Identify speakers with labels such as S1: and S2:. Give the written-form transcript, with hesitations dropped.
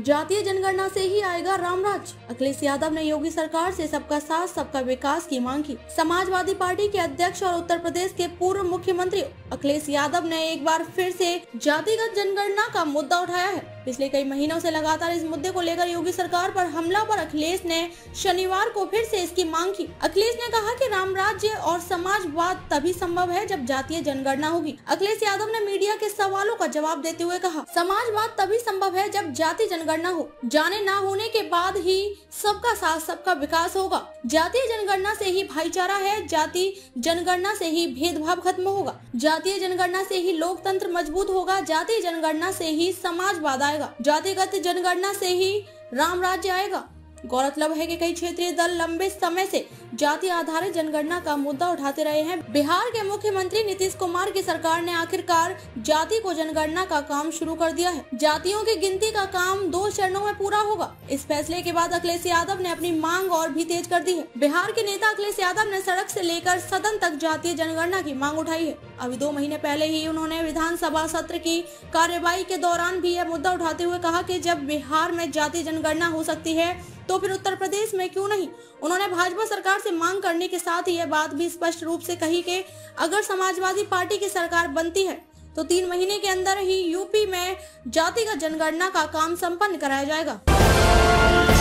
S1: जातीय जनगणना से ही आएगा रामराज। अखिलेश यादव ने योगी सरकार से सबका साथ सबका विकास की मांग की। समाजवादी पार्टी के अध्यक्ष और उत्तर प्रदेश के पूर्व मुख्यमंत्री अखिलेश यादव ने एक बार फिर से जातिगत जनगणना का मुद्दा उठाया है। पिछले कई महीनों से लगातार इस मुद्दे को लेकर योगी सरकार पर हमला पर अखिलेश ने शनिवार को फिर से इसकी मांग की। अखिलेश ने कहा कि राम राज्य और समाजवाद तभी संभव है जब जातीय जनगणना होगी। अखिलेश यादव ने मीडिया के सवालों का जवाब देते हुए कहा, समाजवाद तभी संभव है जब जाति जनगणना हो। जाने ना होने के बाद ही सबका साथ सबका विकास होगा। जातीय जनगणना से ही भाईचारा है, जाति जनगणना से ही भेदभाव खत्म होगा, जातीय जनगणना से ही लोकतंत्र मजबूत होगा, जातीय जनगणना से ही समाजवाद आएगा, जातिगत जनगणना से ही राम राज्य आएगा। गौरतलब है कि कई क्षेत्रीय दल लंबे समय से जाति आधारित जनगणना का मुद्दा उठाते रहे हैं। बिहार के मुख्यमंत्री नीतीश कुमार की सरकार ने आखिरकार जाति को जनगणना का काम शुरू कर दिया है। जातियों की गिनती का काम 2 चरणों में पूरा होगा। इस फैसले के बाद अखिलेश यादव ने अपनी मांग और भी तेज कर दी है। बिहार के नेता अखिलेश यादव ने सड़क से लेकर सदन तक जातीय जनगणना की मांग उठाई है। अभी 2 महीने पहले ही उन्होंने विधानसभा सत्र की कार्यवाही के दौरान भी यह मुद्दा उठाते हुए कहा कि जब बिहार में जातीय जनगणना हो सकती है तो फिर उत्तर प्रदेश में क्यों नहीं। उन्होंने भाजपा सरकार से मांग करने के साथ ही यह बात भी स्पष्ट रूप से कही कि अगर समाजवादी पार्टी की सरकार बनती है तो 3 महीने के अंदर ही यूपी में जातिगत जनगणना का काम संपन्न कराया जाएगा।